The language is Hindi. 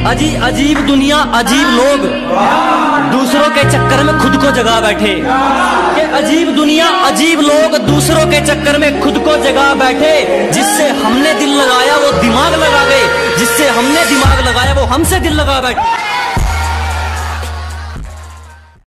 अजीब दुनिया अजीब लोग दूसरों के चक्कर में खुद को जगा बैठे। कि अजीब दुनिया अजीब लोग दूसरों के चक्कर में खुद को जगा बैठे। जिससे हमने दिल लगाया वो दिमाग लगा गए, जिससे हमने दिमाग लगाया वो हमसे दिल लगा बैठे।